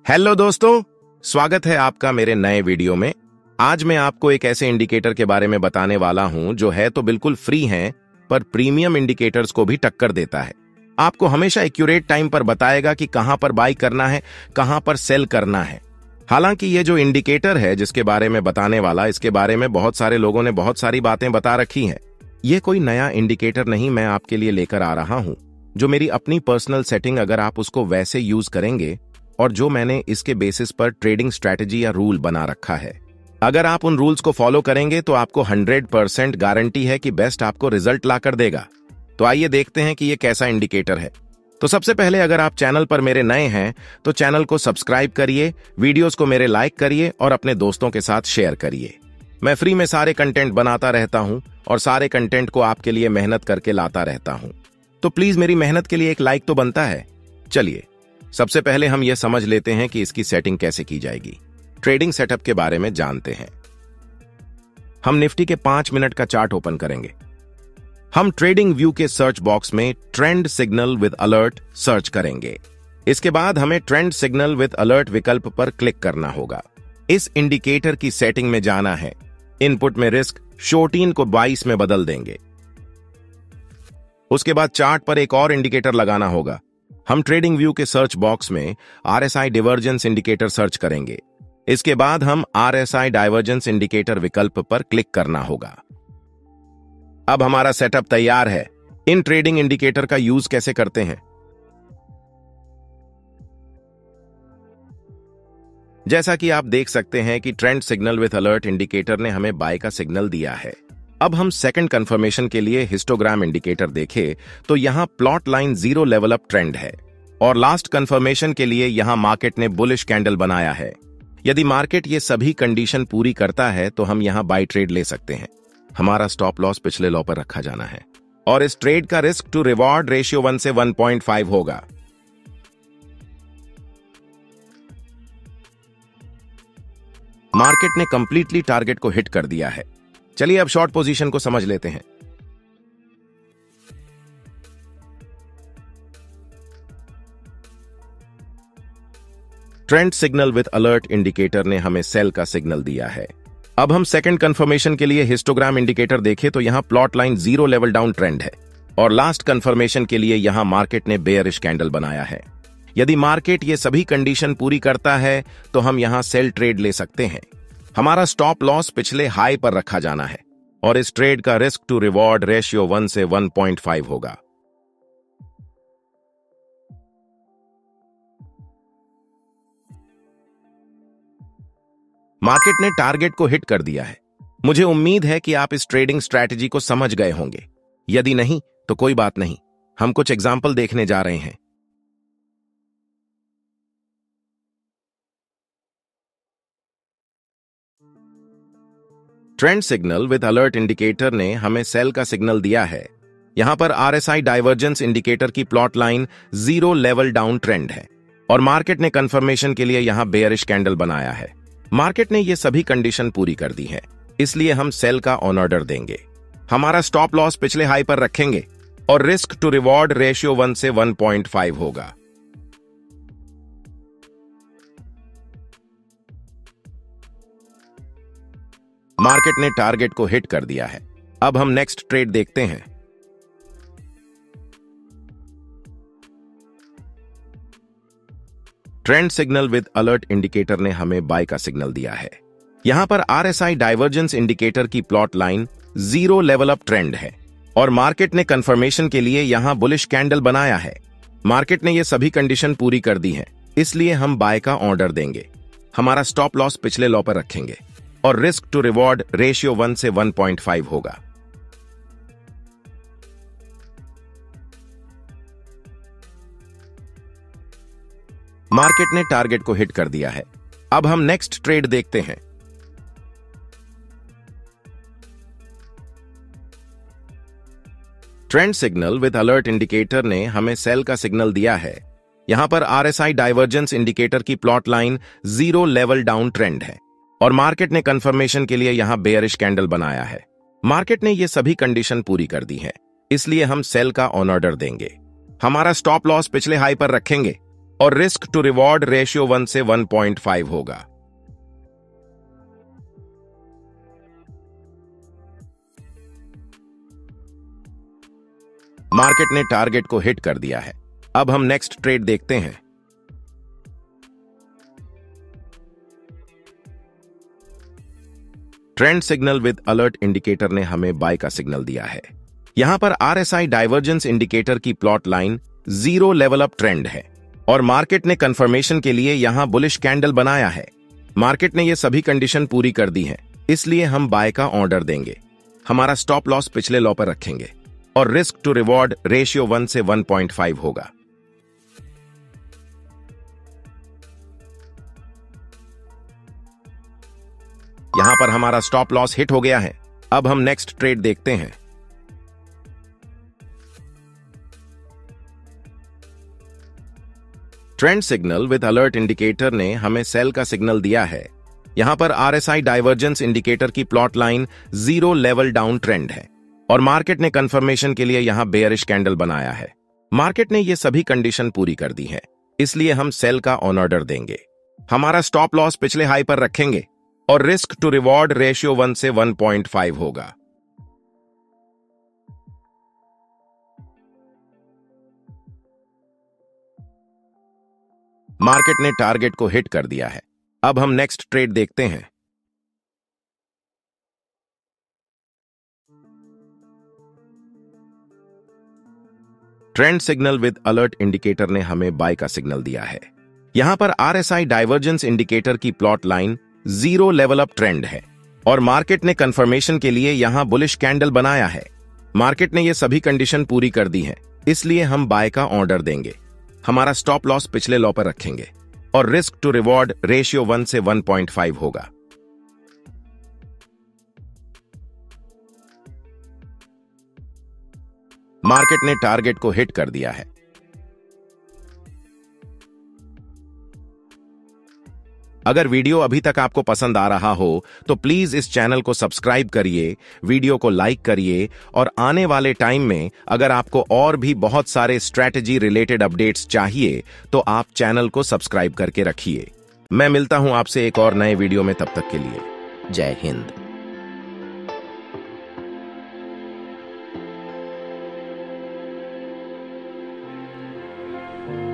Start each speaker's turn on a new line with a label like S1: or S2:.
S1: Hello दोस्तों, स्वागत है आपका मेरे नए वीडियो में। आज मैं आपको एक ऐसे इंडिकेटर के बारे में बताने वाला हूं जो है तो बिल्कुल फ्री है, पर प्रीमियम इंडिकेटर्स को भी टक्कर देता है। आपको हमेशा एक्यूरेट टाइम पर बताएगा कि कहां पर बाई करना है, कहां पर सेल करना है। हालांकि ये जो इंडिकेटर है जिसके बारे में बताने वाला, इसके बारे में बहुत सारे लोगों ने बहुत सारी बातें बता रखी हैं। ये कोई नया इंडिकेटर नहीं मैं आपके लिए लेकर आ रहा हूं, जो मेरी अपनी पर्सनल सेटिंग, अगर आप उसको वैसे यूज करेंगे और जो मैंने इसके बेसिस पर ट्रेडिंग स्ट्रैटेजी या रूल बना रखा है, अगर आप उन रूल्स को फॉलो करेंगे तो आपको 100% गारंटी है कि बेस्ट आपको रिजल्ट ला कर देगा। तो आइए देखते हैं कि ये कैसा इंडिकेटर है। तो सबसे पहले अगर आप चैनल पर मेरे नए हैं तो चैनल को सब्सक्राइब करिए, वीडियोस को मेरे लाइक करिए और अपने दोस्तों के साथ शेयर करिए। मैं फ्री में सारे कंटेंट बनाता रहता हूं और सारे कंटेंट को आपके लिए मेहनत करके लाता रहता हूं, तो प्लीज मेरी मेहनत के लिए एक लाइक तो बनता है। चलिए सबसे पहले हम यह समझ लेते हैं कि इसकी सेटिंग कैसे की जाएगी। ट्रेडिंग सेटअप के बारे में जानते हैं। हम निफ्टी के 5 मिनट का चार्ट ओपन करेंगे। हम ट्रेडिंग व्यू के सर्च बॉक्स में trend signal with alert search करेंगे। इसके बाद हमें ट्रेंड सिग्नल विद अलर्ट विकल्प पर क्लिक करना होगा। इस इंडिकेटर की सेटिंग में जाना है। इनपुट में रिस्क 14 को 22 में बदल देंगे। उसके बाद चार्ट पर एक और इंडिकेटर लगाना होगा। हम ट्रेडिंग व्यू के सर्च बॉक्स में RSI डाइवर्जेंस इंडिकेटर सर्च करेंगे। इसके बाद हम RSI डाइवर्जेंस इंडिकेटर विकल्प पर क्लिक करना होगा। अब हमारा सेटअप तैयार है। इन ट्रेडिंग इंडिकेटर का यूज कैसे करते हैं? जैसा कि आप देख सकते हैं कि trend signal with alert indicator ने हमें बाय का सिग्नल दिया है। अब हम सेकंड कंफर्मेशन के लिए हिस्टोग्राम इंडिकेटर देखें तो यहां plot line 0 level up trend है और लास्ट कंफर्मेशन के लिए यहां मार्केट ने बुलिश कैंडल बनाया है। यदि मार्केट ये सभी कंडीशन पूरी करता है तो हम यहां बाय ट्रेड ले सकते हैं। हमारा स्टॉप लॉस पिछले लॉ पर रखा जाना है और इस ट्रेड का रिस्क टू रिवॉर्ड रेशियो 1 से 1.5 होगा। मार्केट ने कंप्लीटली टारगेट को हिट कर दिया है। चलिए अब शॉर्ट पोजीशन को समझ लेते हैं। Trend signal with alert indicator ने हमें सेल का सिग्नल दिया है। अब हम सेकंड कंफर्मेशन के लिए हिस्टोग्राम इंडिकेटर देखें तो यहां plot line 0 level down trend है और लास्ट कंफर्मेशन के लिए यहां मार्केट ने बेयरिश कैंडल बनाया है। यदि मार्केट ये सभी कंडीशन पूरी करता है तो हम यहां सेल ट्रेड ले सकते हैं। हमारा स्टॉप लॉस पिछले हाई पर रखा जाना है और इस ट्रेड का रिस्क टू रिवॉर्ड रेशियो 1 से 1.5 होगा। मार्केट ने टारगेट को हिट कर दिया है। मुझे उम्मीद है कि आप इस ट्रेडिंग स्ट्रैटेजी को समझ गए होंगे। यदि नहीं तो कोई बात नहीं, हम कुछ एग्जाम्पल देखने जा रहे हैं। Trend signal with alert indicator ने हमें सेल का सिग्नल दिया है। यहां पर RSI डाइवर्जेंस इंडिकेटर की plot line 0 level down trend है और मार्केट ने कंफर्मेशन के लिए यहां बेयरिश कैंडल बनाया है। मार्केट ने ये सभी कंडीशन पूरी कर दी है, इसलिए हम सेल का ऑन ऑर्डर देंगे। हमारा स्टॉप लॉस पिछले हाई पर रखेंगे और रिस्क टू रिवॉर्ड रेशियो 1 से 1.5 होगा। मार्केट ने टारगेट को हिट कर दिया है। अब हम नेक्स्ट ट्रेड देखते हैं। Trend signal with alert indicator ने हमें बाय का सिग्नल दिया है। यहां पर RSI डाइवर्जेंस इंडिकेटर की plot line 0 level up trend है और मार्केट ने कंफर्मेशन के लिए यहां बुलिश कैंडल बनाया है। मार्केट ने ये सभी कंडीशन पूरी कर दी है, इसलिए हम बाय का ऑर्डर देंगे। हमारा स्टॉप लॉस पिछले लॉ पर रखेंगे और रिस्क टू रिवॉर्ड रेशियो 1 से 1.5 होगा। मार्केट ने टारगेट को हिट कर दिया है। अब हम नेक्स्ट ट्रेड देखते हैं। Trend signal with alert indicator ने हमें सेल का सिग्नल दिया है। यहां पर RSI डाइवर्जेंस इंडिकेटर की plot line 0 level down trend है और मार्केट ने कंफर्मेशन के लिए यहां बेयरिश कैंडल बनाया है। मार्केट ने ये सभी कंडीशन पूरी कर दी है, इसलिए हम सेल का ऑन ऑर्डर देंगे। हमारा स्टॉप लॉस पिछले हाई पर रखेंगे और रिस्क टू रिवॉर्ड रेशियो 1 से 1.5 होगा। मार्केट ने टारगेट को हिट कर दिया है। अब हम नेक्स्ट ट्रेड देखते हैं। Trend signal with alert indicator ने हमें बाय का सिग्नल दिया है। यहां पर आरएसआई डाइवर्जेंस इंडिकेटर की plot line 0 level up trend है और मार्केट ने कंफर्मेशन के लिए यहां बुलिश कैंडल बनाया है। मार्केट ने ये सभी कंडीशन पूरी कर दी है, इसलिए हम बाय का ऑर्डर देंगे। हमारा स्टॉप लॉस पिछले लॉ पर रखेंगे और रिस्क टू रिवॉर्ड रेशियो 1 से 1.5 होगा। यहां पर हमारा स्टॉप लॉस हिट हो गया है। अब हम नेक्स्ट ट्रेड देखते हैं। Trend signal with alert indicator ने हमें सेल का सिग्नल दिया है। यहां पर आरएसआई डाइवर्जेंस इंडिकेटर की plot line 0 level down trend है और मार्केट ने कंफर्मेशन के लिए यहां बेयरिश कैंडल बनाया है। मार्केट ने ये सभी कंडीशन पूरी कर दी है, इसलिए हम सेल का ऑन ऑर्डर देंगे। हमारा स्टॉप लॉस पिछले हाई पर रखेंगे और रिस्क टू रिवॉर्ड रेशियो 1 से 1.5 होगा। मार्केट ने टारगेट को हिट कर दिया है। अब हम नेक्स्ट ट्रेड देखते हैं। Trend signal with alert indicator ने हमें बाय का सिग्नल दिया है। यहां पर आरएसआई डाइवर्जेंस इंडिकेटर की plot line 0 level up trend है और मार्केट ने कंफर्मेशन के लिए यहां बुलिश कैंडल बनाया है। मार्केट ने ये सभी कंडीशन पूरी कर दी है, इसलिए हम बाय का ऑर्डर देंगे। हमारा स्टॉप लॉस पिछले लॉ पर रखेंगे और रिस्क टू रिवॉर्ड रेशियो 1 से 1.5 होगा। मार्केट ने टारगेट को हिट कर दिया है। अगर वीडियो अभी तक आपको पसंद आ रहा हो तो प्लीज इस चैनल को सब्सक्राइब करिए, वीडियो को लाइक करिए और आने वाले टाइम में अगर आपको और भी बहुत सारे स्ट्रैटेजी रिलेटेड अपडेट्स चाहिए तो आप चैनल को सब्सक्राइब करके रखिए। मैं मिलता हूं आपसे एक और नए वीडियो में, तब तक के लिए जय हिंद।